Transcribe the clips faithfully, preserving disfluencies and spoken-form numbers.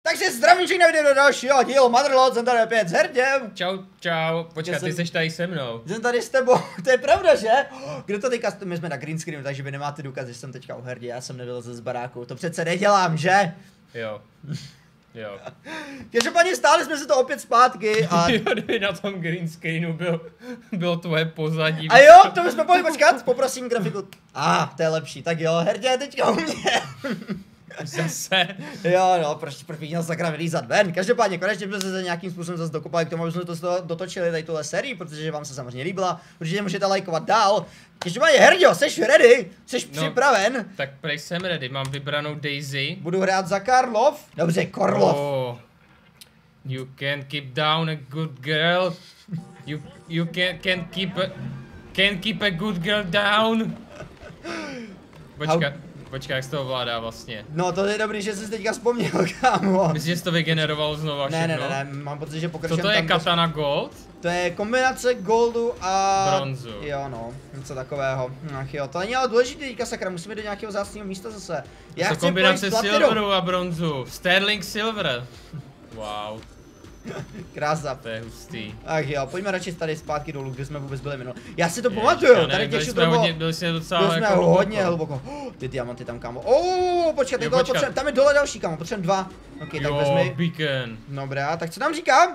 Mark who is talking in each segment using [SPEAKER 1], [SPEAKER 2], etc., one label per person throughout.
[SPEAKER 1] Takže zdravím všechny video do dalšího dílu Motherlode, jsem tady opět s Herděm.
[SPEAKER 2] Čau, čau, počkat, ty
[SPEAKER 1] jsem,
[SPEAKER 2] jsi tady se mnou.
[SPEAKER 1] Jsem tady s tebou, to je pravda, že? Kdo to teďka, my jsme na green screenu, takže vy nemáte důkaz, že jsem teďka u Herdě, já jsem nebyl z baráku, to přece nedělám, že?
[SPEAKER 2] Jo. Jo.
[SPEAKER 1] Každopádně stáli jsme se to opět zpátky a...
[SPEAKER 2] Jo, kdyby na tom green screenu byl, bylo tvoje pozadí.
[SPEAKER 1] A jo, to bychom mohli počkat, poprosím grafiku. A, ah, to je lepší, tak jo, Herdě je teďka u mě.
[SPEAKER 2] Zase.
[SPEAKER 1] Jo, no, proč, proč bych měl sakra vylízat ven? Každopádně, konečně jsme se nějakým způsobem zase dokopali k tomu, aby jsme to dotočili tady tuhle sérii, protože vám se samozřejmě líbila. Určitě můžete lajkovat dál. Každopádně, Herďo, jsi ready? Jsi no, připraven?
[SPEAKER 2] Tak prej jsem ready, mám vybranou Daisy.
[SPEAKER 1] Budu hrát za Karlov. Dobře, Korlov. Oh.
[SPEAKER 2] You can keep down a good girl. You, you can, can keep a, can keep a good girl down. Počkat. Počkej, jak jsi to ovládá vlastně?
[SPEAKER 1] No to je dobrý, že jsi teďka vzpomněl, kámo.
[SPEAKER 2] Myslíš, že jsi to vygeneroval znova všechno?
[SPEAKER 1] Ne, ne, ne, ne, mám pocit, že pokračujeme.
[SPEAKER 2] Co to je Katana Gold?
[SPEAKER 1] To je kombinace goldu a...
[SPEAKER 2] bronzu.
[SPEAKER 1] Jo no, něco takového. Ach jo, to není ale důležité teďka, sakra, musíme do nějakého vzácného místa zase.
[SPEAKER 2] Já to chci kombinace silveru a bronzu. Sterling Silver. Wow.
[SPEAKER 1] Krása.
[SPEAKER 2] To je hustý.
[SPEAKER 1] Ach jo, pojďme radši tady zpátky dolů, kde jsme vůbec byli minul. Já si to pamatuju, tady těch šutrů bylo...
[SPEAKER 2] Byli jsme docela
[SPEAKER 1] byli jsme
[SPEAKER 2] jako
[SPEAKER 1] hodně hluboko. Oh, ty diamanty tam, kámo. Oh, počkat, jo, potřebujem, tam je dole další, kámo, potřebujeme dva. Ok,
[SPEAKER 2] jo,
[SPEAKER 1] tak vezmi.
[SPEAKER 2] beacon.
[SPEAKER 1] Dobrá, tak co nám říká?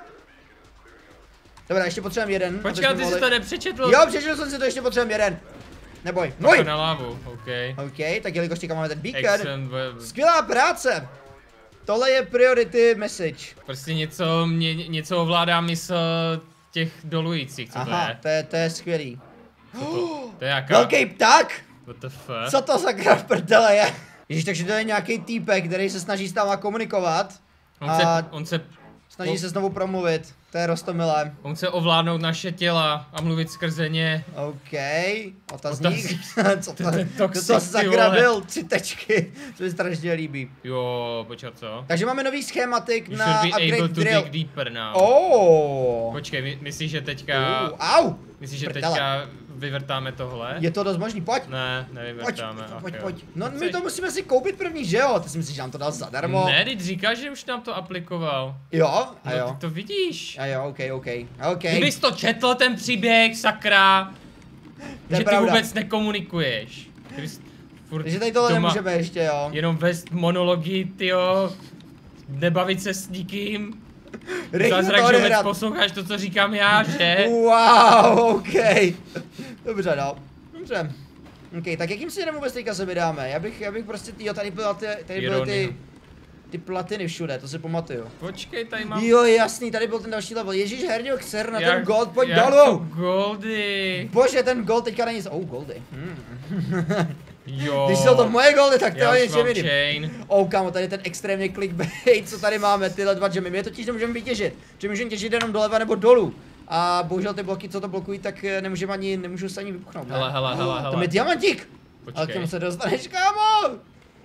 [SPEAKER 1] Dobrá, ještě potřebujeme jeden.
[SPEAKER 2] Počkat, ty jsi to nepřečetl.
[SPEAKER 1] Jo, přečetl jsem si to, ještě potřebujeme jeden. Neboj,
[SPEAKER 2] můj! Na lávu, ok.
[SPEAKER 1] Ok, tak jelikož teďka máme ten beacon. Skvělá práce. Tohle je priority message.
[SPEAKER 2] Prostě něco, mě, něco ovládá mysl těch dolujících, co
[SPEAKER 1] aha,
[SPEAKER 2] to je?
[SPEAKER 1] to je, to je skvělý.
[SPEAKER 2] Co to? To je jaká?
[SPEAKER 1] Velký pták?
[SPEAKER 2] What the fuck?
[SPEAKER 1] Co to za v prdele je? Ježíš, takže to je nějaký týpek, který se snaží s náma komunikovat.
[SPEAKER 2] On
[SPEAKER 1] a
[SPEAKER 2] se, on se...
[SPEAKER 1] Snaží
[SPEAKER 2] on,
[SPEAKER 1] se znovu promluvit. To je roztomilé.
[SPEAKER 2] On chce ovládnout naše těla a mluvit skrze ně.
[SPEAKER 1] OK, otazník. Co to,
[SPEAKER 2] toxic,
[SPEAKER 1] to sakra byl? Tři tečky. To mi strašně líbí.
[SPEAKER 2] Jo, počkat, co?
[SPEAKER 1] Takže máme nový schématik you na upgrade drill.
[SPEAKER 2] Deeper now.
[SPEAKER 1] Oh.
[SPEAKER 2] Počkej, my, myslíš, že teďka...
[SPEAKER 1] Uh, au!
[SPEAKER 2] Myslíš, že
[SPEAKER 1] Prdele.
[SPEAKER 2] teďka vyvrtáme tohle?
[SPEAKER 1] Je to dost možný, pojď.
[SPEAKER 2] Ne, nevyvrtáme.
[SPEAKER 1] Pojď,
[SPEAKER 2] ach,
[SPEAKER 1] pojď,
[SPEAKER 2] jo.
[SPEAKER 1] pojď. No my to musíme si koupit první, že jo? Ty si myslíš, že nám to dal zadarmo?
[SPEAKER 2] Ne, teď říkáš, že už nám to aplikoval.
[SPEAKER 1] Jo? A
[SPEAKER 2] no,
[SPEAKER 1] jo.
[SPEAKER 2] ty to vidíš.
[SPEAKER 1] A jo, ok, ok. ok.
[SPEAKER 2] Kdybys to četl, ten příběh, sakra. Že ty
[SPEAKER 1] pravda.
[SPEAKER 2] vůbec nekomunikuješ.
[SPEAKER 1] Takže tady tohle nemůžeme ještě, jo.
[SPEAKER 2] Jenom vést monology, tyjo. Nebavit se s nikým. Zázrak, že vůbec posloucháš to, co říkám já, že?
[SPEAKER 1] Wow, ok. Dobře, no. Dobře. Ok, tak jakým směrem vůbec teďka se vydáme? Já bych, já bych prostě, jo, tady byla ty, tady byly ty, ty platiny všude, to si pamatuju.
[SPEAKER 2] Počkej, tady mám...
[SPEAKER 1] Jo, jasný, tady byl ten další level. Ježíš, Herďo, kser na
[SPEAKER 2] jak,
[SPEAKER 1] ten gold, pojď
[SPEAKER 2] jak
[SPEAKER 1] dolů!
[SPEAKER 2] goldy.
[SPEAKER 1] Bože, ten gold teďka není, oh, goldy. Hmm.
[SPEAKER 2] Jo.
[SPEAKER 1] Když jsou to moje goldy, tak to je něčem jiným.
[SPEAKER 2] chain.
[SPEAKER 1] Oh, kámo, tady ten extrémně clickbait, co tady máme, tyhle dva gemy. My je totiž nemůžeme vytěžit, že můžeme těžit jenom doleva nebo dolů. A bohužel ty bloky, co to blokují, tak nemůžeme ani, nemůžu se ani vybuchnout.
[SPEAKER 2] Hele, hele, hele, hele.
[SPEAKER 1] To je diamantík!
[SPEAKER 2] Počkej.
[SPEAKER 1] Ale k tomu se dostaneš, kámo!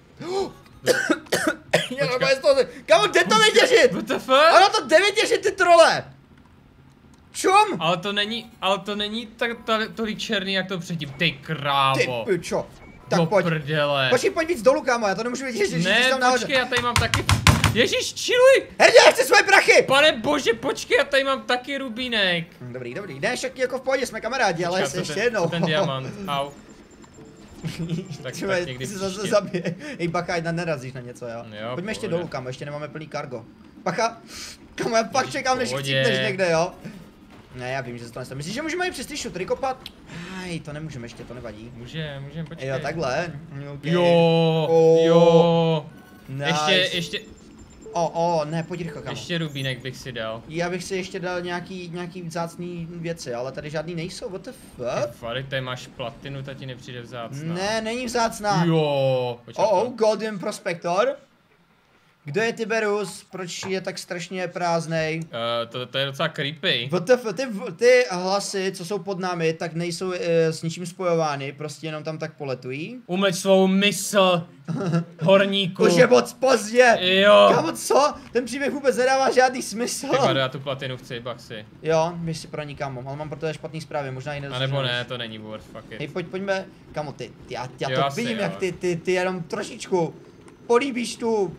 [SPEAKER 1] Kámo, jde to vytěžit!
[SPEAKER 2] What the fuck?
[SPEAKER 1] Ono to jde vytěžit, ty trole! Čum!
[SPEAKER 2] Ale to není, ale to není tak tolik černý, jak to předtím, ty krávo.
[SPEAKER 1] Ty pičo. Tak
[SPEAKER 2] do
[SPEAKER 1] pojď.
[SPEAKER 2] Prdele.
[SPEAKER 1] Počkej, pojď víc dolů, kámo, já to nemůžu vytěžit,
[SPEAKER 2] ne,
[SPEAKER 1] že tam
[SPEAKER 2] počkej, já tady mám taky... Ježíš, chilluj!
[SPEAKER 1] Herdě, já chci svoje prachy!
[SPEAKER 2] Pane bože, počkej, já tady mám taky rubínek.
[SPEAKER 1] Dobrý, dobrý, ne, však jako v pohodě, jsme kamarádi, ale
[SPEAKER 2] Počká,
[SPEAKER 1] ještě
[SPEAKER 2] ten,
[SPEAKER 1] jednou.
[SPEAKER 2] ten diamant, au. tak,
[SPEAKER 1] Třeba,
[SPEAKER 2] tak někdy
[SPEAKER 1] ty se zase
[SPEAKER 2] příště.
[SPEAKER 1] zabije. Ej, bacha, ať nerazíš na něco, jo?
[SPEAKER 2] jo
[SPEAKER 1] Pojďme ještě
[SPEAKER 2] pohodě.
[SPEAKER 1] dolů, kámo, ještě nemáme plný kargo. Bacha, kámo, já pak čekám, než
[SPEAKER 2] pohodě.
[SPEAKER 1] chcípneš někde, jo? Ne, já vím, že se to nestane. Myslíš, že můžeme i přes ty šutry kopat? Aj, to nemůžeme ještě, to nevadí.
[SPEAKER 2] Může, můžeme, počkej.
[SPEAKER 1] Jo, takhle. Okay.
[SPEAKER 2] Jo,
[SPEAKER 1] oh,
[SPEAKER 2] jo.
[SPEAKER 1] Nice.
[SPEAKER 2] Ještě, ještě,
[SPEAKER 1] O, o, ne, pojď rychle, kámo.
[SPEAKER 2] ještě rubínek bych si dal.
[SPEAKER 1] Já bych si ještě dal nějaký, nějaký vzácný věci, ale tady žádný nejsou, what the fuck?
[SPEAKER 2] Fary, tady máš platinu, ta ti nepřijde vzácná.
[SPEAKER 1] Ne, není vzácná.
[SPEAKER 2] Jo, počkej.
[SPEAKER 1] Oh, oh, Golden Prospector. Kdo je Tiberus? Proč je tak strašně prázdnej?
[SPEAKER 2] Uh, to, to je docela creepy.
[SPEAKER 1] W T F, ty, ty hlasy, co jsou pod námi, tak nejsou e, s ničím spojovány, prostě jenom tam tak poletují.
[SPEAKER 2] Umeď svou mysl, horníku.
[SPEAKER 1] Už je moc pozdě!
[SPEAKER 2] Jo.
[SPEAKER 1] Kámo, co? Ten příběh vůbec nedává žádný smysl.
[SPEAKER 2] Tak já tu platinu chci, baxi.
[SPEAKER 1] Jo, běž si pro ní, kámo, ale mám pro tebe špatný zprávy, možná i
[SPEAKER 2] A
[SPEAKER 1] nedostaneš.
[SPEAKER 2] nebo ne, to není worth, fuck it.
[SPEAKER 1] Hej, pojď, pojďme, kámo, ty, ty já, já
[SPEAKER 2] Jo,
[SPEAKER 1] to
[SPEAKER 2] asi
[SPEAKER 1] vidím,
[SPEAKER 2] jo.
[SPEAKER 1] jak ty, ty, ty jenom trošičku políbíš tu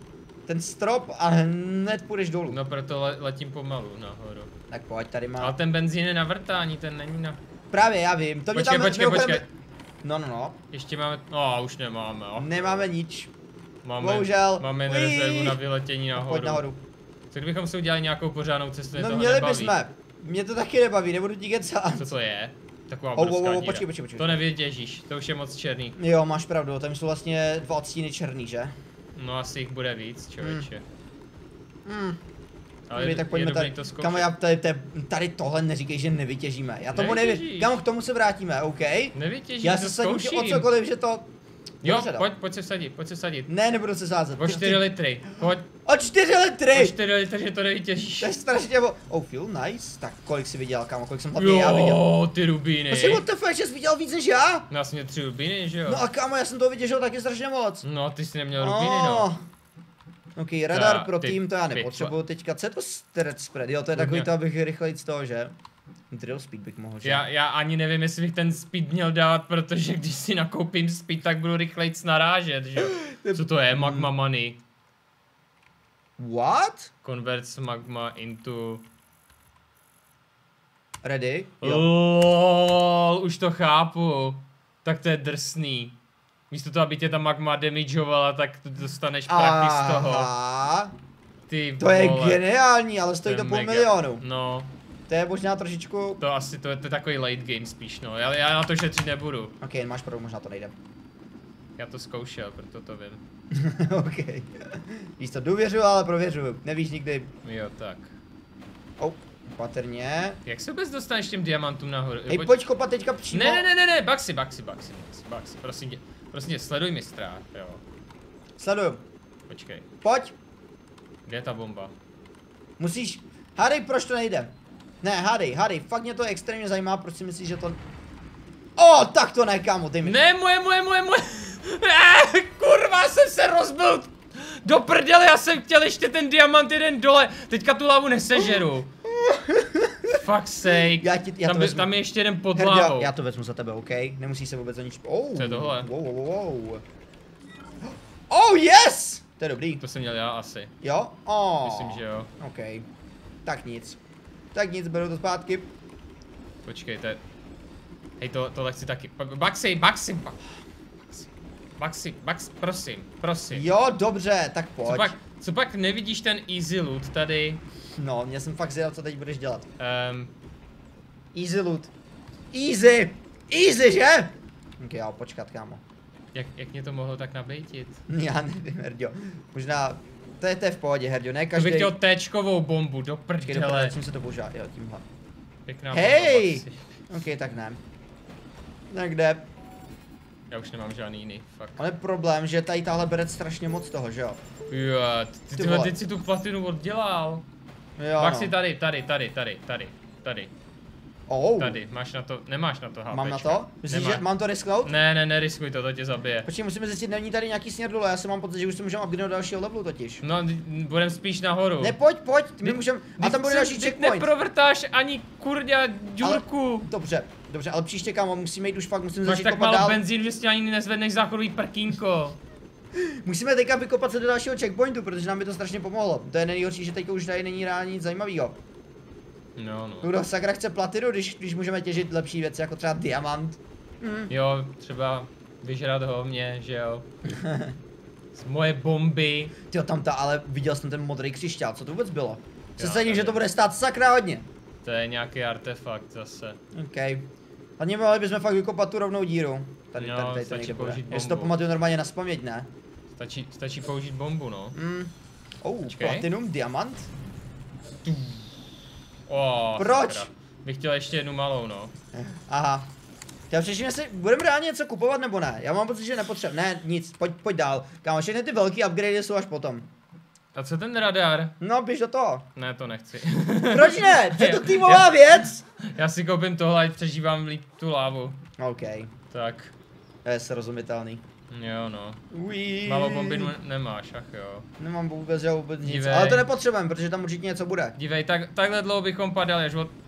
[SPEAKER 1] ten strop a hned půjdeš dolů.
[SPEAKER 2] No proto le letím pomalu nahoru.
[SPEAKER 1] Tak pojď, tady má.
[SPEAKER 2] Ale ten benzín je na vrtání, ten není na...
[SPEAKER 1] Právě, já vím. To mě
[SPEAKER 2] Počkej,
[SPEAKER 1] tam
[SPEAKER 2] počkej,
[SPEAKER 1] mimochodem-
[SPEAKER 2] počkej.
[SPEAKER 1] No, no, no.
[SPEAKER 2] Ještě máme... No, už nemáme. Oh.
[SPEAKER 1] Nemáme nič.
[SPEAKER 2] Máme,
[SPEAKER 1] Bohužel.
[SPEAKER 2] Máme jen
[SPEAKER 1] Uí.
[SPEAKER 2] rezervu na vyletění nahoru.
[SPEAKER 1] Pojď nahoru.
[SPEAKER 2] Co kdybychom si udělali nějakou pořádnou cestu, mě
[SPEAKER 1] No
[SPEAKER 2] toho
[SPEAKER 1] měli
[SPEAKER 2] nebaví.
[SPEAKER 1] bychom. Mě to taky nebaví, nebudu ti kecat.
[SPEAKER 2] Co to je? Taková
[SPEAKER 1] Oh, oh,
[SPEAKER 2] obrovská
[SPEAKER 1] oh,
[SPEAKER 2] díra.
[SPEAKER 1] počkej, počkej, počkej.
[SPEAKER 2] To nevytěžíš, to už je moc černý.
[SPEAKER 1] Jo, máš pravdu, tam jsou vlastně dva odstíny černý, že?
[SPEAKER 2] No asi jich bude víc, člověče.
[SPEAKER 1] Hmm.
[SPEAKER 2] Ale
[SPEAKER 1] Dobrý,
[SPEAKER 2] je,
[SPEAKER 1] tak
[SPEAKER 2] je
[SPEAKER 1] pojďme
[SPEAKER 2] dobrý
[SPEAKER 1] tady.
[SPEAKER 2] to zkoušet.
[SPEAKER 1] Kamo, já tady, tady, tady tohle neříkej, že nevytěžíme. Já tomu nevím.
[SPEAKER 2] Nevytěžíš.
[SPEAKER 1] Kamo, k tomu se vrátíme, OK?
[SPEAKER 2] Nevytěžíš,
[SPEAKER 1] Já
[SPEAKER 2] to
[SPEAKER 1] se sadím tě o
[SPEAKER 2] zkouším.
[SPEAKER 1] cokoliv, že to...
[SPEAKER 2] Jo,
[SPEAKER 1] Dobře,
[SPEAKER 2] pojď, pojď se vsadit, pojď se vsadit.
[SPEAKER 1] Ne, nebudu se sázet.
[SPEAKER 2] O
[SPEAKER 1] Ty-
[SPEAKER 2] čtyři
[SPEAKER 1] ty-
[SPEAKER 2] litry, pojď.
[SPEAKER 1] O čtyři litry!
[SPEAKER 2] O čtyři litry, že to nevytěžíš.
[SPEAKER 1] To je strašně bo... Oh, feel nice. Tak kolik jsi viděl, kámo, kolik jsem hlavně já viděl.
[SPEAKER 2] Jo, ty rubíny.
[SPEAKER 1] Prostě what the fuck, že jsi viděl víc než já?
[SPEAKER 2] No, já jsem měl tři rubíny, že jo?
[SPEAKER 1] No a kámo, já jsem toho vytěžil taky strašně moc.
[SPEAKER 2] No, ty jsi neměl rubíny, no.
[SPEAKER 1] Oh. Ok, radar
[SPEAKER 2] Ta-
[SPEAKER 1] pro
[SPEAKER 2] ty
[SPEAKER 1] tým, to já
[SPEAKER 2] pitva.
[SPEAKER 1] nepotřebuju teďka. Co je to stretch spread? Jo, to je
[SPEAKER 2] Hodně.
[SPEAKER 1] takový to, abych rychleji z toho, že? Drill speed bych mohl, že?
[SPEAKER 2] Já, já ani nevím, jestli bych ten speed měl dávat, protože když si nakoupím speed, tak budu rychlejc narážet, že? Co to je? Magma money.
[SPEAKER 1] What?
[SPEAKER 2] Converts magma into...
[SPEAKER 1] Ready? Jo.
[SPEAKER 2] LOL, už to chápu. Tak to je drsný. Místo toho, aby tě ta magma damageovala, tak tu dostaneš prachy z toho.
[SPEAKER 1] Aha.
[SPEAKER 2] Ty
[SPEAKER 1] To je
[SPEAKER 2] vole.
[SPEAKER 1] geniální, ale stojí
[SPEAKER 2] To
[SPEAKER 1] to
[SPEAKER 2] je
[SPEAKER 1] půl
[SPEAKER 2] mega.
[SPEAKER 1] milionu.
[SPEAKER 2] No,
[SPEAKER 1] To je možná trošičku...
[SPEAKER 2] to asi to je, to je takový late game spíš, no. Já, já na to šetřit nebudu.
[SPEAKER 1] Ok, máš pravdu, možná to nejde.
[SPEAKER 2] Já to zkoušel, proto to vím.
[SPEAKER 1] ok. Víš to, důvěřuju, ale prověřuju. Nevíš nikdy.
[SPEAKER 2] Jo, tak.
[SPEAKER 1] Oh, patrně.
[SPEAKER 2] Jak se vůbec dostaneš těm diamantům nahoru?
[SPEAKER 1] Hej, pojď kopat teďka přímo.
[SPEAKER 2] Ne, ne, ne, ne, ne, Baxi, Baxi, Baxi, Baxi, Baxi, prosím tě, prosím tě, sleduj mistra, jo.
[SPEAKER 1] Sleduju.
[SPEAKER 2] Počkej,
[SPEAKER 1] Pojď.
[SPEAKER 2] kde je ta bomba?
[SPEAKER 1] Musíš... Hádej, proč to nejde? Ne, hádej, hádej, fakt mě to extrémně zajímá, proč si myslíš, že to... O, tak to ne, kámo, ty mi...
[SPEAKER 2] Ne, moje, moje, moje, moje, eh, kurva, jsem se rozbil do prdele, já jsem chtěl ještě ten diamant jeden dole, teďka tu lavu nesežeru. Fuck sake,
[SPEAKER 1] Já ti, já
[SPEAKER 2] tam,
[SPEAKER 1] to
[SPEAKER 2] je,
[SPEAKER 1] vezmu.
[SPEAKER 2] tam je ještě jeden pod
[SPEAKER 1] Herďo,
[SPEAKER 2] hlavou.
[SPEAKER 1] já to vezmu za tebe, OK? Nemusíš se vůbec za nič... Oh,
[SPEAKER 2] Co je tohle?
[SPEAKER 1] Wow, wow, wow. Oh, yes! To je dobrý.
[SPEAKER 2] To jsem měl já asi,
[SPEAKER 1] Jo? Oh.
[SPEAKER 2] myslím, že jo.
[SPEAKER 1] OK. Tak nic. Tak nic, beru to zpátky.
[SPEAKER 2] Počkejte. Hej, to, tohle chci taky. Pa- Baxi, Baxi, Ba- Baxi, Baxi, prosím, prosím.
[SPEAKER 1] Jo, dobře, tak pojď.
[SPEAKER 2] Co pak, co pak nevidíš ten easy loot tady?
[SPEAKER 1] No, já jsem fakt zvědav, co teď budeš dělat.
[SPEAKER 2] Um,
[SPEAKER 1] Easy loot. Easy! Easy, že? Ok, já počkat, kámo.
[SPEAKER 2] jak, jak mě to mohlo tak nabejtit?
[SPEAKER 1] Já nevím, Herďo. Možná... To je, to je v pohodě, Herďo, ne
[SPEAKER 2] To
[SPEAKER 1] každý...
[SPEAKER 2] bych chtěl téčkovou bombu, do
[SPEAKER 1] Počkej, do
[SPEAKER 2] prdele.
[SPEAKER 1] prdele, čím se to používá? Jo, tímhle.
[SPEAKER 2] Pěkná
[SPEAKER 1] Hej!
[SPEAKER 2] bomba, Baxi.
[SPEAKER 1] Ok, tak ne. Tak jde.
[SPEAKER 2] Já už nemám žádný jiný, fakt.
[SPEAKER 1] Ale problém, že tady tahle bere strašně moc toho, že jo?
[SPEAKER 2] Jo, ty,
[SPEAKER 1] Ty
[SPEAKER 2] ty, ty,
[SPEAKER 1] vole.
[SPEAKER 2] ty si tu platinu oddělal.
[SPEAKER 1] Jo,
[SPEAKER 2] Baxi,
[SPEAKER 1] no.
[SPEAKER 2] tady, tady, tady, tady, tady, tady,
[SPEAKER 1] Oh,
[SPEAKER 2] tady, máš na to, nemáš na to HPčka.
[SPEAKER 1] mám na to? Myslíš,
[SPEAKER 2] Nemá-
[SPEAKER 1] že mám to risknout?
[SPEAKER 2] Ne, ne, neriskuj to, to tě zabije.
[SPEAKER 1] Počkej, musíme zjistit, není tady nějaký směr dole, já si mám pocit, že už si můžeme upgradeovat do dalšího levelu totiž.
[SPEAKER 2] No, budem spíš nahoru.
[SPEAKER 1] Ne, pojď, pojď, my
[SPEAKER 2] Vy-
[SPEAKER 1] můžeme, a
[SPEAKER 2] Vždyť
[SPEAKER 1] tam bude
[SPEAKER 2] se-
[SPEAKER 1] další
[SPEAKER 2] vždyť
[SPEAKER 1] checkpoint.
[SPEAKER 2] neprovrtáš ani kurďa děrku.
[SPEAKER 1] Dobře, dobře, ale příště, kámo, musíme jít už fakt, musíme
[SPEAKER 2] Máš
[SPEAKER 1] začít
[SPEAKER 2] tak
[SPEAKER 1] kopat
[SPEAKER 2] málo
[SPEAKER 1] dál.
[SPEAKER 2] benzín, že si ani nezvedneš záchodový prkínko.
[SPEAKER 1] Musíme teďka vykopat se do dalšího checkpointu, protože nám by to strašně pomohlo. To je nejhorší, že teďka už tady není reálně nic zajímavého.
[SPEAKER 2] No, no.
[SPEAKER 1] Kdo sakra chce platinu, když, když můžeme těžit lepší věci, jako třeba diamant. Hm.
[SPEAKER 2] Jo, třeba vyžrat ho mě, že jo. Z moje bomby.
[SPEAKER 1] Tyjo, tam ta, ale viděl jsem ten modrý křišťál, co to vůbec bylo? Se
[SPEAKER 2] Já
[SPEAKER 1] sadím, že
[SPEAKER 2] nevím.
[SPEAKER 1] to bude stát sakra hodně.
[SPEAKER 2] To je nějaký artefakt zase.
[SPEAKER 1] OK. Hlavně mohli bychom fakt vykopat tu rovnou díru. Tady,
[SPEAKER 2] Jo,
[SPEAKER 1] tady, tady to
[SPEAKER 2] stačí
[SPEAKER 1] někde bude.
[SPEAKER 2] použít
[SPEAKER 1] Já si to
[SPEAKER 2] bombu.
[SPEAKER 1] pamatuju normálně na spaměť, ne?
[SPEAKER 2] Stačí, stačí použít bombu, no.
[SPEAKER 1] Mm. Oh,
[SPEAKER 2] Počkej.
[SPEAKER 1] platinum, diamant?
[SPEAKER 2] O,
[SPEAKER 1] Proč?
[SPEAKER 2] sakra. Bych chtěl ještě jednu malou, no.
[SPEAKER 1] Aha. Já přeším, jestli budeme reálně něco kupovat nebo ne. Já mám pocit, že nepotřebuji. Ne, nic, pojď, pojď dál. Kámo, všechny ty velký upgrady jsou až potom.
[SPEAKER 2] A co ten radar?
[SPEAKER 1] No, běž do toho.
[SPEAKER 2] Ne, to nechci.
[SPEAKER 1] Proč ne? Je to
[SPEAKER 2] Já-
[SPEAKER 1] týmová
[SPEAKER 2] já-
[SPEAKER 1] věc.
[SPEAKER 2] Já si koupím tohle, ať přežívám líp tu lávu.
[SPEAKER 1] OK,
[SPEAKER 2] Tak,
[SPEAKER 1] to je srozumitelný.
[SPEAKER 2] jo no.
[SPEAKER 1] Uí.
[SPEAKER 2] Malou bomby n- nemáš, ach jo.
[SPEAKER 1] Nemám vůbec, že vůbec nic.
[SPEAKER 2] Dívej.
[SPEAKER 1] Ale to nepotřebujeme, protože tam určitě něco bude.
[SPEAKER 2] Dívej, tak, takhle dlouho bychom padali, až od...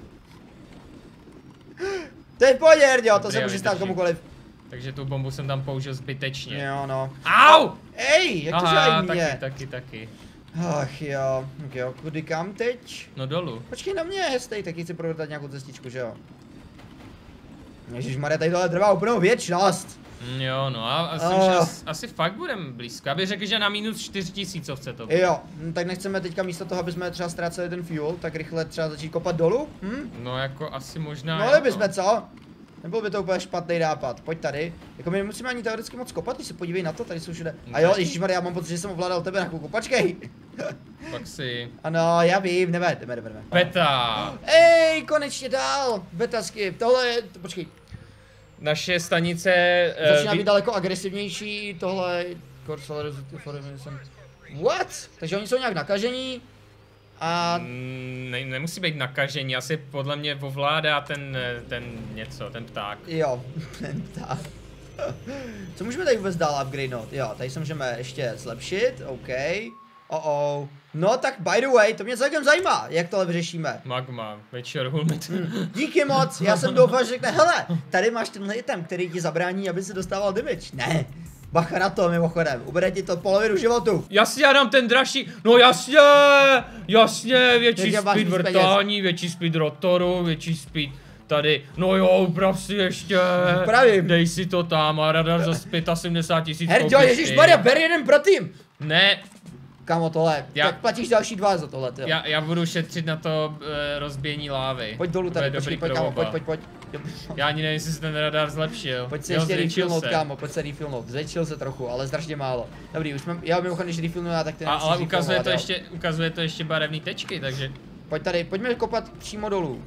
[SPEAKER 1] To je v pohodě, Herďo, to
[SPEAKER 2] Dobrý,
[SPEAKER 1] se
[SPEAKER 2] já
[SPEAKER 1] může stát
[SPEAKER 2] vydržím.
[SPEAKER 1] komukoliv.
[SPEAKER 2] Takže tu bombu jsem tam použil zbytečně.
[SPEAKER 1] Jo, no.
[SPEAKER 2] Au!
[SPEAKER 1] Ej, jak to
[SPEAKER 2] Aha,
[SPEAKER 1] žáj mě?
[SPEAKER 2] taky, taky, taky.
[SPEAKER 1] Ach jo, tak jo, kudy kam teď?
[SPEAKER 2] No dolů.
[SPEAKER 1] Počkej na mě, hestej, taky chci provrtat nějakou cestičku, že jo? Ježišmarja, tady tohle trvá úplnou věčnost.
[SPEAKER 2] Mm, jo, no a asi,
[SPEAKER 1] Oh.
[SPEAKER 2] uh. asi, asi fakt budem blízko. Já bych řekl, že na minus čtyři tisícovce to bude.
[SPEAKER 1] Jo, no, tak nechceme teďka místo toho, aby jsme třeba ztráceli ten fuel, tak rychle třeba začít kopat dolů? Hm?
[SPEAKER 2] No jako asi možná.
[SPEAKER 1] Mohli
[SPEAKER 2] jo,
[SPEAKER 1] bychom, co? Nebyl by to úplně špatný nápad, pojď tady. Jako my nemusíme ani teoreticky moc kopat, když se podívej na to, tady jsou všude. A jo, ježišmarja, já mám pocit, že jsem ovládal tebe na chvilku, počkej.
[SPEAKER 2] Pak si.
[SPEAKER 1] Ano, já vím, jdeme, jdeme, jdeme, jdeme.
[SPEAKER 2] Beta!
[SPEAKER 1] Ej, konečně dál, beta skip, tohle je, počkej,
[SPEAKER 2] Naše stanice...
[SPEAKER 1] začíná
[SPEAKER 2] uh,
[SPEAKER 1] být daleko agresivnější, tohle, what? Takže oni jsou nějak nakažení a...
[SPEAKER 2] ne, nemusí být nakažení, asi podle mě ovládá ten, ten něco, ten pták.
[SPEAKER 1] Jo, ten pták. Co můžeme tady vůbec dál upgradenout? Jo, tady se můžeme ještě zlepšit, OK. Oh oh. No tak by the way, to mě celkem zajímá, jak tohle vyřešíme.
[SPEAKER 2] Magma, večer hulmit.
[SPEAKER 1] Hmm, díky moc, já jsem doufal, že řekne, hele, tady máš tenhle item, který ti zabrání, aby se dostával damage. Ne, bacha na to mimochodem, ubere ti to polovinu životu.
[SPEAKER 2] Jasně, já dám ten dražší, no jasně, jasně, větší
[SPEAKER 1] Jak máš
[SPEAKER 2] speed
[SPEAKER 1] víc
[SPEAKER 2] vrtání, větší speed rotoru, větší speed tady, no jo, uprav si ještě,
[SPEAKER 1] Pravím.
[SPEAKER 2] dej si to tam a radar za sedmdesát pět tisíc.
[SPEAKER 1] Herďo, ježišmarja, ber jeden pro tým.
[SPEAKER 2] Ne,
[SPEAKER 1] Kamo, tohle,
[SPEAKER 2] Já-
[SPEAKER 1] tak platíš další dva za tohle, jo.
[SPEAKER 2] já, já budu šetřit na to e, rozbíjení lávy.
[SPEAKER 1] Pojď dolů
[SPEAKER 2] To je
[SPEAKER 1] tady,
[SPEAKER 2] dobrý
[SPEAKER 1] počkej, pojď
[SPEAKER 2] pro
[SPEAKER 1] kámo,
[SPEAKER 2] oba.
[SPEAKER 1] pojď, pojď, pojď.
[SPEAKER 2] Já ani nevím, jestli se ten radar zlepšil.
[SPEAKER 1] Pojď se
[SPEAKER 2] Jo,
[SPEAKER 1] ještě
[SPEAKER 2] zvětšil
[SPEAKER 1] refillnout,
[SPEAKER 2] se.
[SPEAKER 1] kámo, pojď se refillnout, zvětšil se trochu, ale strašně málo. Dobrý, už mám, já mimochodem, když refillnu, tak ty
[SPEAKER 2] A,
[SPEAKER 1] nemusíš
[SPEAKER 2] ale ukazuje
[SPEAKER 1] refillnovat,
[SPEAKER 2] to,
[SPEAKER 1] jo.
[SPEAKER 2] ještě, ukazuje to ještě barevný tečky, takže...
[SPEAKER 1] Pojď tady, pojďme kopat přímo dolů.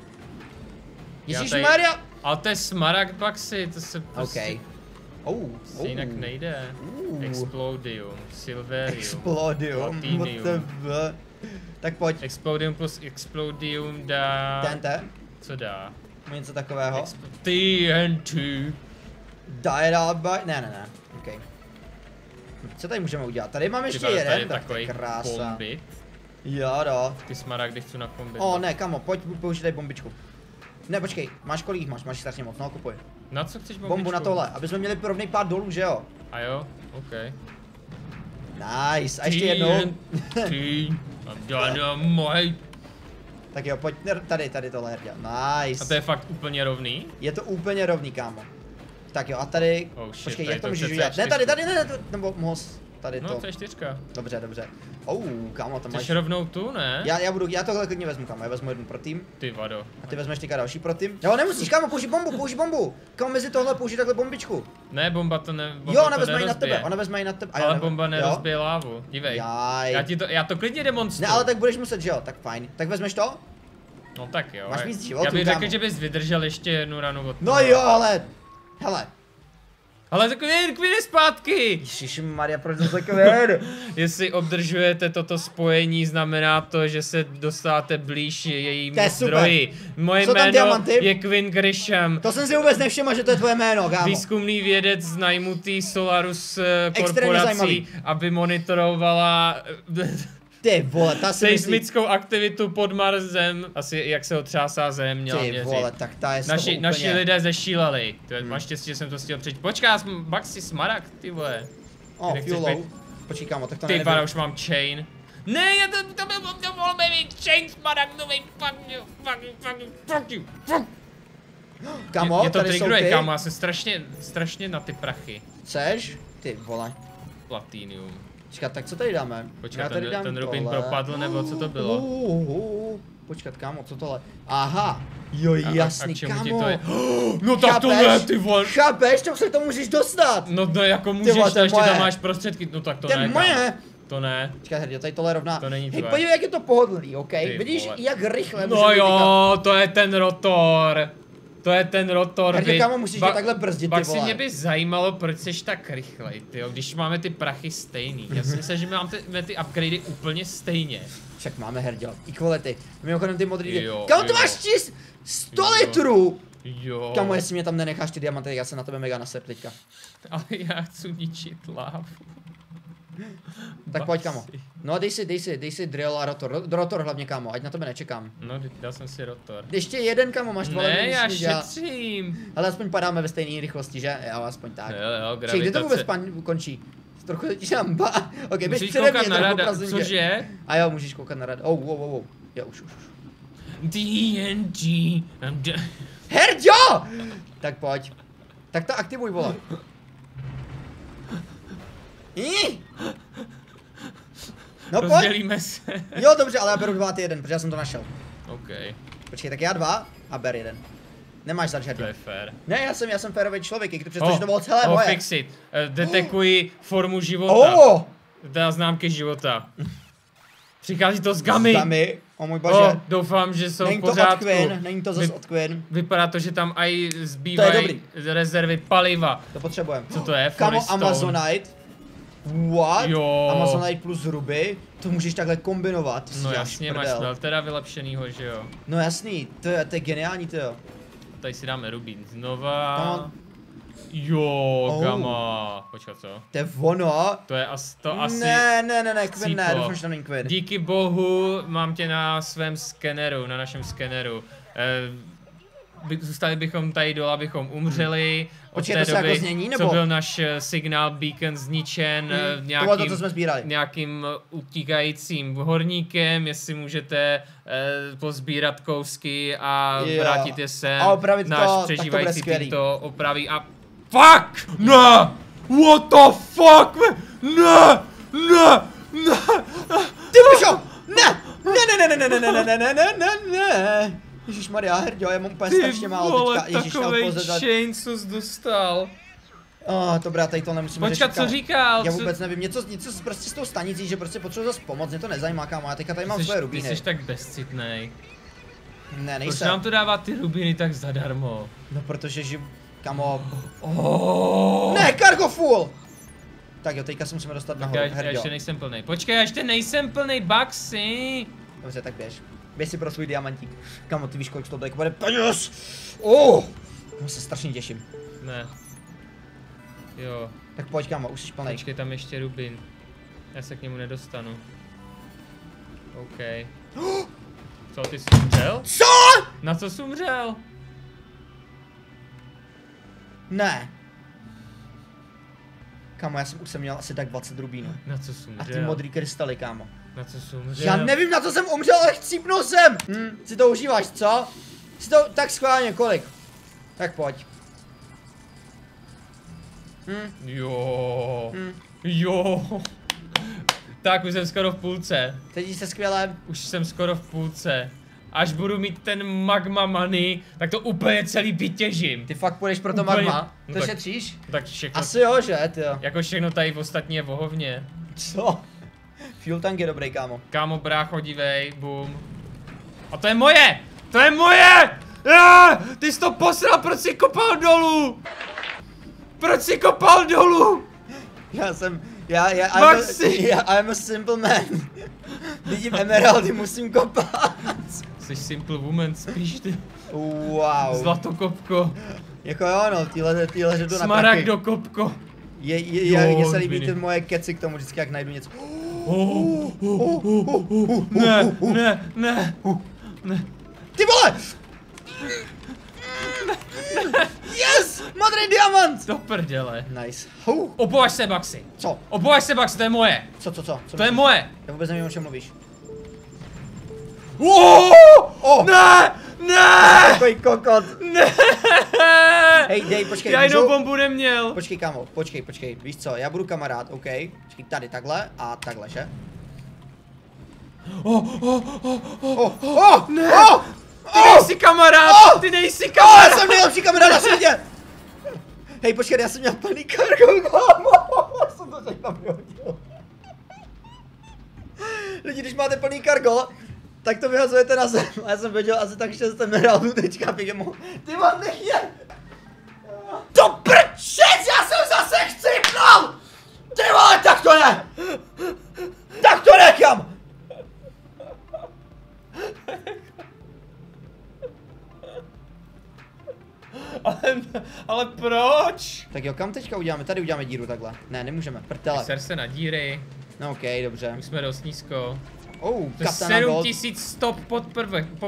[SPEAKER 2] Já tady-
[SPEAKER 1] Ježišmarja!
[SPEAKER 2] Ale to je smaragd baxy, to se prostě...
[SPEAKER 1] OK. Oh,
[SPEAKER 2] Se jinak nejde.
[SPEAKER 1] Uh.
[SPEAKER 2] Explodium, Silverium,
[SPEAKER 1] Explodium, what
[SPEAKER 2] Platinum.
[SPEAKER 1] the f... Tak pojď,
[SPEAKER 2] Explodium plus Explodium dá...
[SPEAKER 1] T N T,
[SPEAKER 2] Co dá?
[SPEAKER 1] něco takového.
[SPEAKER 2] Expl- T N T.
[SPEAKER 1] Dialby, ne, ne, ne, OK. Co tady můžeme udělat? Tady máme ještě
[SPEAKER 2] Ty vole, tady
[SPEAKER 1] jeden,
[SPEAKER 2] je
[SPEAKER 1] tak to
[SPEAKER 2] takový
[SPEAKER 1] je krása.
[SPEAKER 2] kombit.
[SPEAKER 1] Jo, no.
[SPEAKER 2] Ty smaragdy chci na kombit.
[SPEAKER 1] O ne, kamo, pojď použít tady bombičku. Ne, počkej, máš kolik jich máš? Máš strašně moc, no kupuj.
[SPEAKER 2] Na co chceš bombičku?
[SPEAKER 1] Bombu na tohle, aby jsme měli rovný pád dolů, že jo?
[SPEAKER 2] A jo? OK.
[SPEAKER 1] Nice, a ještě jednou.
[SPEAKER 2] T I'm dynamite.
[SPEAKER 1] Tak jo, pojď tady, tady tohle herďa. Nice.
[SPEAKER 2] A to je fakt úplně rovný?
[SPEAKER 1] Je to úplně rovný, kámo. Tak jo, a tady,
[SPEAKER 2] Oh shit,
[SPEAKER 1] počkej,
[SPEAKER 2] tady
[SPEAKER 1] jak to
[SPEAKER 2] to
[SPEAKER 1] můžeš
[SPEAKER 2] chce
[SPEAKER 1] udělat? Ne,
[SPEAKER 2] C čtyři.
[SPEAKER 1] tady, tady, ne, ne, to- nebo mohl tady
[SPEAKER 2] No,
[SPEAKER 1] to.
[SPEAKER 2] to je čtyřka.
[SPEAKER 1] Dobře, dobře. Oh, kámo, to máš.
[SPEAKER 2] Chceš rovnou tu, ne?
[SPEAKER 1] Já, já budu, já tohle klidně vezmu, kámo, já vezmu jeden pro tým.
[SPEAKER 2] Ty vado.
[SPEAKER 1] A ty vezmeš teďka další pro tým. Jo, nemusíš, kámo, použij bombu, použij bombu. Kámo, mezi tohle použij takhle bombičku.
[SPEAKER 2] Ne, bomba to ne, bomba
[SPEAKER 1] Jo,
[SPEAKER 2] to
[SPEAKER 1] ona vezme i na
[SPEAKER 2] nerozbije.
[SPEAKER 1] tebe, ona vezme i na tebe. A jo,
[SPEAKER 2] Ale
[SPEAKER 1] nebe-
[SPEAKER 2] bomba
[SPEAKER 1] jo?
[SPEAKER 2] nerozbije lávu, dívej.
[SPEAKER 1] Jaj.
[SPEAKER 2] Já ti to, já to klidně demonstruji.
[SPEAKER 1] Ne, ale tak budeš muset, že jo, tak fajn. Tak vezmeš to?
[SPEAKER 2] No tak jo.
[SPEAKER 1] Máš víc životů,
[SPEAKER 2] Já bych
[SPEAKER 1] kámo.
[SPEAKER 2] řekl, že bys vydržel ještě jednu ranu od
[SPEAKER 1] No
[SPEAKER 2] toho.
[SPEAKER 1] jo, ale. Hele.
[SPEAKER 2] Ale takový kvíry zpátky!
[SPEAKER 1] Ježišmarja, proč to takový jen?
[SPEAKER 2] Jestli obdržujete toto spojení, znamená to, že se dostáváte blíž jejímu
[SPEAKER 1] To je super.
[SPEAKER 2] zdroji. Moje
[SPEAKER 1] Jsou tam
[SPEAKER 2] jméno
[SPEAKER 1] diamanty?
[SPEAKER 2] je Quinn Grisham.
[SPEAKER 1] To jsem si vůbec nevšiml, že to je tvoje jméno, kámo.
[SPEAKER 2] Výzkumný vědec z najmutý Solarus eh,
[SPEAKER 1] Extrémně zajímavý.
[SPEAKER 2] korporací, aby monitorovala
[SPEAKER 1] Ty vole, ta si myslí.
[SPEAKER 2] seismickou aktivitu pod Marsem, asi jak se otřásá zem, měla
[SPEAKER 1] Ty
[SPEAKER 2] měřit.
[SPEAKER 1] vole, tak ta je z toho
[SPEAKER 2] Naši,
[SPEAKER 1] úplně...
[SPEAKER 2] naši lidé zešíleli. Ty
[SPEAKER 1] Hmm.
[SPEAKER 2] máš štěstí, že jsem to stihl přečíst. Počká, Baxi Smaragd, ty vole.
[SPEAKER 1] O,
[SPEAKER 2] Ty nechceš
[SPEAKER 1] fuelou.
[SPEAKER 2] být-
[SPEAKER 1] Počkej, kámo, tak to
[SPEAKER 2] Ty
[SPEAKER 1] nebudu.
[SPEAKER 2] vada, už mám chain. Ne, já to, to byl, to mohl být chain Smaragdový, fuck you, fuck you, fuck you, fuck you, fuck.
[SPEAKER 1] Kámo,
[SPEAKER 2] Mě, mě to
[SPEAKER 1] tady jsou
[SPEAKER 2] triggeruje,
[SPEAKER 1] ty.
[SPEAKER 2] kámo, já jsem strašně, strašně na ty prachy.
[SPEAKER 1] Chceš? Ty vole.
[SPEAKER 2] Platinium.
[SPEAKER 1] Počkat, tak co tady dáme?
[SPEAKER 2] Počkat,
[SPEAKER 1] Já tady
[SPEAKER 2] ten,
[SPEAKER 1] dám
[SPEAKER 2] ten Rubin
[SPEAKER 1] tohle.
[SPEAKER 2] propadl, nebo co to bylo?
[SPEAKER 1] Uh, uh, počkat, kámo, co tohle? Aha, jo,
[SPEAKER 2] A- a-
[SPEAKER 1] jasný,
[SPEAKER 2] a k čemu
[SPEAKER 1] kámo.
[SPEAKER 2] ti to je? No tak to
[SPEAKER 1] Chápeš?
[SPEAKER 2] ne, ty vole.
[SPEAKER 1] Chápeš, to se k tomu můžeš dostat.
[SPEAKER 2] No, no jako můžeš,
[SPEAKER 1] vole, to
[SPEAKER 2] to
[SPEAKER 1] je
[SPEAKER 2] ještě
[SPEAKER 1] moje.
[SPEAKER 2] tam máš prostředky, no tak to
[SPEAKER 1] To je
[SPEAKER 2] ne, kámo.
[SPEAKER 1] moje.
[SPEAKER 2] To ne.
[SPEAKER 1] Počkat, hrdě, tady tohle rovná.
[SPEAKER 2] To není
[SPEAKER 1] Hej,
[SPEAKER 2] tvoje.
[SPEAKER 1] podívej, jak je to pohodlný, OK?
[SPEAKER 2] Ty
[SPEAKER 1] Vidíš,
[SPEAKER 2] vole.
[SPEAKER 1] jak rychle
[SPEAKER 2] No
[SPEAKER 1] můžeme
[SPEAKER 2] jo, to je ten rotor. To je ten rotor.
[SPEAKER 1] Hrdě,
[SPEAKER 2] vy-
[SPEAKER 1] kámo, musíš
[SPEAKER 2] Ba-
[SPEAKER 1] mě takhle brzdit, ty
[SPEAKER 2] Pak si
[SPEAKER 1] vole.
[SPEAKER 2] mě by zajímalo, proč jsi tak rychlej, tyjo, když máme ty prachy stejný. Já si myslím, že máme ty, máme ty upgradey úplně stejně.
[SPEAKER 1] Však máme herděl, equality. Mimochodem ty modrý.
[SPEAKER 2] Jo,
[SPEAKER 1] Kámo, ty
[SPEAKER 2] jo.
[SPEAKER 1] máš čist sto
[SPEAKER 2] Jo.
[SPEAKER 1] litrů!
[SPEAKER 2] Jo.
[SPEAKER 1] Kámo, jestli mě tam nenecháš ty diamanty, já se na tebe mega nasep teďka.
[SPEAKER 2] Ale já chci ničit lávu.
[SPEAKER 1] Tak pojď, kámo.
[SPEAKER 2] Basi.
[SPEAKER 1] No dej si, dej si, dej si drill a rotor. Ro- Rotor hlavně, kámo, ať na tebe nečekám.
[SPEAKER 2] No, dal jsem si rotor.
[SPEAKER 1] Ještě jeden, kámo, máš dva
[SPEAKER 2] Ne,
[SPEAKER 1] levely,
[SPEAKER 2] já
[SPEAKER 1] musíš dělat.
[SPEAKER 2] šetřím.
[SPEAKER 1] Ale aspoň padáme ve stejné rychlosti, že? Jo, aspoň tak.
[SPEAKER 2] Jo, jo,
[SPEAKER 1] Čekej, kdy to vůbec
[SPEAKER 2] gravitace.
[SPEAKER 1] pan končí? Trochu začínám ba. Ok, běž
[SPEAKER 2] Musíš
[SPEAKER 1] přede mě,
[SPEAKER 2] koukat na
[SPEAKER 1] trochu,
[SPEAKER 2] rada,
[SPEAKER 1] prosím tě.
[SPEAKER 2] cože?
[SPEAKER 1] A jo, můžeš koukat na rada. Oh, wow, wow, wow. Jo, už, už, už.
[SPEAKER 2] T N G. I'm d-
[SPEAKER 1] Herďo! Tak pojď. Tak to aktivuj, vole. Jí! No pojď.
[SPEAKER 2] Rozdělíme se.
[SPEAKER 1] Jo, dobře, ale já beru dva, ty jeden, protože já jsem to našel.
[SPEAKER 2] OK,
[SPEAKER 1] Počkej, tak já dva a ber jeden. Nemáš zač,
[SPEAKER 2] to
[SPEAKER 1] Herďo.
[SPEAKER 2] je fair.
[SPEAKER 1] Ne, já jsem, já jsem férový člověk, i přestože to bylo celé
[SPEAKER 2] oh,
[SPEAKER 1] moje.
[SPEAKER 2] fix it. Uh, detekuji formu života.
[SPEAKER 1] Oh!
[SPEAKER 2] Teda známky života. Přichází to z Gamy.
[SPEAKER 1] Gamy, o můj bože.
[SPEAKER 2] Oh, doufám, že jsou
[SPEAKER 1] Není
[SPEAKER 2] v
[SPEAKER 1] to od
[SPEAKER 2] pořádku.
[SPEAKER 1] Quinn, není to zase
[SPEAKER 2] Vy-
[SPEAKER 1] od Quinn.
[SPEAKER 2] Vypadá to, že tam aj
[SPEAKER 1] To je
[SPEAKER 2] zbývají rezervy paliva.
[SPEAKER 1] To potřebujeme.
[SPEAKER 2] Co to je?
[SPEAKER 1] Kamo,
[SPEAKER 2] Forest Stone.
[SPEAKER 1] Amazonite. What?
[SPEAKER 2] Jo.
[SPEAKER 1] Amazonite plus ruby. To můžeš takhle kombinovat. Ty si
[SPEAKER 2] No
[SPEAKER 1] děláš
[SPEAKER 2] jasně, máš
[SPEAKER 1] prdel.
[SPEAKER 2] smeltera vylepšenýho, že jo.
[SPEAKER 1] No jasný, to je, to je geniální, to jo.
[SPEAKER 2] Tady si dáme rubín znova.
[SPEAKER 1] Kamo.
[SPEAKER 2] Jo,
[SPEAKER 1] Oh.
[SPEAKER 2] Gama. Počkat, co?
[SPEAKER 1] To je ono.
[SPEAKER 2] To je as, to asi...
[SPEAKER 1] Ne, ne, ne, ne, Quinn ne,
[SPEAKER 2] cíplo.
[SPEAKER 1] doufám, že to není Quinn.
[SPEAKER 2] Díky bohu mám tě na svém skeneru, na našem skeneru. Eh, by, zůstali bychom tady dole, abychom umřeli. Od
[SPEAKER 1] Počkej,
[SPEAKER 2] té
[SPEAKER 1] to se
[SPEAKER 2] doby,
[SPEAKER 1] jako změní, nebo?
[SPEAKER 2] co byl náš eh, signál beacon zničen eh,
[SPEAKER 1] Hmm, to bylo to,
[SPEAKER 2] nějakým,
[SPEAKER 1] co jsme sbírali.
[SPEAKER 2] nějakým eh, utíkajícím horníkem, jestli můžete eh, pozbírat kousky a
[SPEAKER 1] Jo.
[SPEAKER 2] vrátit je sem.
[SPEAKER 1] A opravit
[SPEAKER 2] náš
[SPEAKER 1] to, tak to bude
[SPEAKER 2] přežívající
[SPEAKER 1] skvělý.
[SPEAKER 2] tým to opraví a... Fuck! Ne! What the fuck? Ne! Ne! Ne!
[SPEAKER 1] Ty pišo! Ne! Ne, ne, ne, ne, ne, ne, ne, ne, ne, ne, ne, ne. Ježišmarja, Herďo, já mám úplně
[SPEAKER 2] Ty
[SPEAKER 1] strašně málo
[SPEAKER 2] vole,
[SPEAKER 1] teďka. Ježiš,
[SPEAKER 2] takovej
[SPEAKER 1] pozor.
[SPEAKER 2] chain, co jsi dostal.
[SPEAKER 1] Oh, dobrá, tady to nemusíme
[SPEAKER 2] Počkat,
[SPEAKER 1] řešit,
[SPEAKER 2] co
[SPEAKER 1] kámo.
[SPEAKER 2] říkal?
[SPEAKER 1] Já
[SPEAKER 2] Co-
[SPEAKER 1] vůbec nevím, něco, něco s- prostě s tou stanicí, že prostě potřebuji zase pomoc, mě to nezajímá, kámo, já teďka tady mám
[SPEAKER 2] Ty
[SPEAKER 1] svoje
[SPEAKER 2] jsi, ty
[SPEAKER 1] rubíny.
[SPEAKER 2] jsi tak bezcitnej.
[SPEAKER 1] Ne,
[SPEAKER 2] Proč
[SPEAKER 1] nejsem.
[SPEAKER 2] nám to dává ty rubiny tak zadarmo?
[SPEAKER 1] No protože, že, kámo,
[SPEAKER 2] Oh.
[SPEAKER 1] ne, cargo full! Tak jo, teďka se musíme dostat
[SPEAKER 2] Já,
[SPEAKER 1] nahoru,
[SPEAKER 2] já
[SPEAKER 1] Herďo.
[SPEAKER 2] ještě nejsem plnej. Počkej, já ještě nejsem plnej, Baxi.
[SPEAKER 1] Dobře, tak běž. Běž si pro svůj diamantík. Kámo, ty víš, kolik to bude peněz? Oh! Já se strašně těším.
[SPEAKER 2] Ne. Jo,
[SPEAKER 1] Tak pojď, kámo, už jsi plnej.
[SPEAKER 2] počkej, tam ještě rubin. Já se k němu nedostanu. OK. Co, ty jsi umřel?
[SPEAKER 1] Co?
[SPEAKER 2] Na co jsi umřel?
[SPEAKER 1] Ne. Kámo, já jsem už jsem měl asi tak dvacet rubínů.
[SPEAKER 2] Na co jsi
[SPEAKER 1] A ty
[SPEAKER 2] umřel?
[SPEAKER 1] modrý krystaly, kámo.
[SPEAKER 2] Na co jsi umřel?
[SPEAKER 1] Já nevím, na co jsem umřel, ale chcípnul jsem! Hm, si to užíváš, co? Si to tak schválně, kolik? Tak pojď. Hm,
[SPEAKER 2] Jo.
[SPEAKER 1] hm.
[SPEAKER 2] Jo. Tak, už jsem skoro v půlce.
[SPEAKER 1] Cítíš se skvěle?
[SPEAKER 2] Už jsem skoro v půlce. Až budu mít ten magma money, tak to úplně celý vytěžím.
[SPEAKER 1] Ty fakt půjdeš pro to
[SPEAKER 2] Úplně-
[SPEAKER 1] magma?
[SPEAKER 2] No
[SPEAKER 1] To
[SPEAKER 2] tak-
[SPEAKER 1] šetříš?
[SPEAKER 2] Tak všechno,
[SPEAKER 1] Asi jo, že, ty jo.
[SPEAKER 2] jako všechno tady v ostatní je vohovně.
[SPEAKER 1] Co? Fuel tank je dobrý, kámo.
[SPEAKER 2] Kámo, brácho, dívej, boom. A to je moje! To je moje! Já, ty jsi to posral, proč jsi kopal dolů? Proč jsi kopal dolů?
[SPEAKER 1] Já jsem, já, já, I'm
[SPEAKER 2] Maxi!
[SPEAKER 1] a, já, I'm a simple man. Vidím emeraldy, musím kopat.
[SPEAKER 2] Jsi simple woman, spíš ty.
[SPEAKER 1] Wow.
[SPEAKER 2] Zlatokopko.
[SPEAKER 1] Jako jo, no, týhle, týhle řadu na prachy.
[SPEAKER 2] Smaragdokopko.
[SPEAKER 1] Je, je, je,
[SPEAKER 2] Jo,
[SPEAKER 1] mně se líbí
[SPEAKER 2] Viny.
[SPEAKER 1] ty moje keci k tomu vždycky, jak najdu něco.
[SPEAKER 2] Oh, oh, oh, oh, ne, ne, ne, ne.
[SPEAKER 1] Ty vole! Yes! Modrý diamant!
[SPEAKER 2] Do prdele.
[SPEAKER 1] Nice. Huh.
[SPEAKER 2] Opovaž se, Baxi.
[SPEAKER 1] Co?
[SPEAKER 2] Opovaž se, Baxi, to je moje.
[SPEAKER 1] Co, co, co? co
[SPEAKER 2] To je
[SPEAKER 1] myslíš?
[SPEAKER 2] moje.
[SPEAKER 1] Já vůbec nevím, o čem mluvíš.
[SPEAKER 2] Oh,
[SPEAKER 1] Oh!
[SPEAKER 2] ne, ne,
[SPEAKER 1] Takový kokot.
[SPEAKER 2] ne.
[SPEAKER 1] Hej, dej, počkej,
[SPEAKER 2] Já jinou
[SPEAKER 1] můžu?
[SPEAKER 2] bombu neměl.
[SPEAKER 1] Počkej, kámo, počkej, počkej. Víš co, já budu kamarád, OK? Počkej, tady takhle a takhle, že?
[SPEAKER 2] Oh, oh, oh, oh.
[SPEAKER 1] Oh, oh,
[SPEAKER 2] Ne.
[SPEAKER 1] oh,
[SPEAKER 2] Ty
[SPEAKER 1] oh,
[SPEAKER 2] nejsi kamarád,
[SPEAKER 1] Oh!
[SPEAKER 2] ty nejsi
[SPEAKER 1] oh, já
[SPEAKER 2] kamarád.
[SPEAKER 1] jsem nejlepší kamarád na světě! Hej, počkej, já jsem měl plný kargo, kámo! Já jsem to teď tam vyhodil. Lidi, když máte plný kargo, tak to vyhazujete na zem. A já jsem věděl asi tak šest emeraldů teďka, abych je mohl... Ty mám nech je! To prčec, já jsem zase chcípnul! Ty vole, tak to ne! Tak to nekam!
[SPEAKER 2] Ale, ale proč?
[SPEAKER 1] Tak jo, kam teďka uděláme? Tady uděláme díru takhle. Ne, nemůžeme, prdele.
[SPEAKER 2] Ser se na díry,
[SPEAKER 1] No ok, dobře.
[SPEAKER 2] my jsme dost nízko.
[SPEAKER 1] Oh,
[SPEAKER 2] To je
[SPEAKER 1] katana
[SPEAKER 2] sedm
[SPEAKER 1] gold.
[SPEAKER 2] tisíc stop pod prvek, po,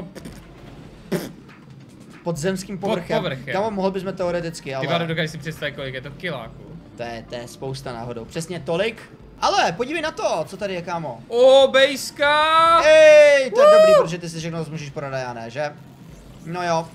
[SPEAKER 1] Pod zemským
[SPEAKER 2] Pod
[SPEAKER 1] povrchem.
[SPEAKER 2] povrchem.
[SPEAKER 1] Kámo, mohl bychom teoreticky,
[SPEAKER 2] Ty vado,
[SPEAKER 1] ale...
[SPEAKER 2] dokážeš si představit, kolik je to kiláků.
[SPEAKER 1] To je, to je spousta náhodou. Přesně tolik. Ale podívej na to, co tady je, kámo.
[SPEAKER 2] O, bejska!
[SPEAKER 1] Ej, to je
[SPEAKER 2] Woo!
[SPEAKER 1] dobrý, protože ty si všechno můžeš prodat, já ne, že? No jo.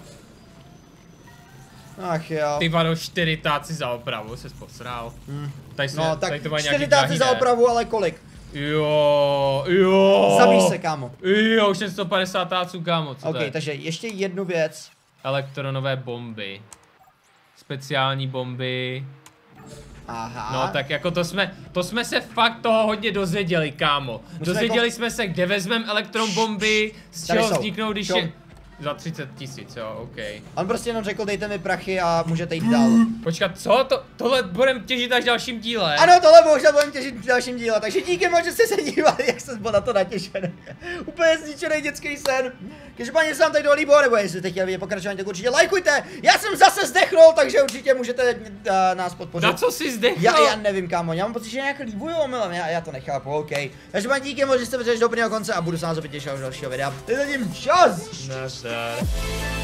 [SPEAKER 1] Ach jo.
[SPEAKER 2] Ty vado, čtyři táci za opravu, se posral.
[SPEAKER 1] Hmm.
[SPEAKER 2] Tady, se,
[SPEAKER 1] No tak
[SPEAKER 2] tady to má
[SPEAKER 1] čtyři
[SPEAKER 2] nějaký
[SPEAKER 1] táci
[SPEAKER 2] drahý,
[SPEAKER 1] za
[SPEAKER 2] ne?
[SPEAKER 1] opravu, ale kolik?
[SPEAKER 2] Jo, jo.
[SPEAKER 1] Zabij se, kámo.
[SPEAKER 2] Jo, už je sto padesát táců, kámo, co
[SPEAKER 1] OK,
[SPEAKER 2] to je?
[SPEAKER 1] takže ještě jednu věc.
[SPEAKER 2] Elektronové bomby. Speciální bomby.
[SPEAKER 1] Aha.
[SPEAKER 2] No tak jako to jsme, to jsme se fakt toho hodně dozvěděli, kámo. Dozvěděli jsme se, kde vezmeme elektron bomby, z
[SPEAKER 1] Tady
[SPEAKER 2] čeho
[SPEAKER 1] jsou.
[SPEAKER 2] vzniknou, když
[SPEAKER 1] Čom.
[SPEAKER 2] je... Za třicet tisíc, jo, OK.
[SPEAKER 1] On prostě jenom řekl, dejte mi prachy a můžete jít dál.
[SPEAKER 2] Počkat, co? To, tohle budeme těžit až v dalším díle.
[SPEAKER 1] Ano, tohle bohužel budeme těšit v dalším díle, takže díky moc, že jste se dívali, jak jsem byl na to natěšený. Úplně zničený dětský sen. Každopádně se vám tady to líbilo, nebo jestli jste chtěli vidět pokračování, tak určitě lajkujte. Já jsem zase zdechnul, takže určitě můžete uh, nás podpořit.
[SPEAKER 2] Na co jsi zdechnul?
[SPEAKER 1] Já, já nevím, kámo, já mám pocit, že nějak líbuju omylem, já, já to nechápu, OK. Každopádně díky moc, že jste vydrželi do úplného konce a budu se na vás opět těšit už dalšího videa. Teď zatím čas!
[SPEAKER 2] Nazdar.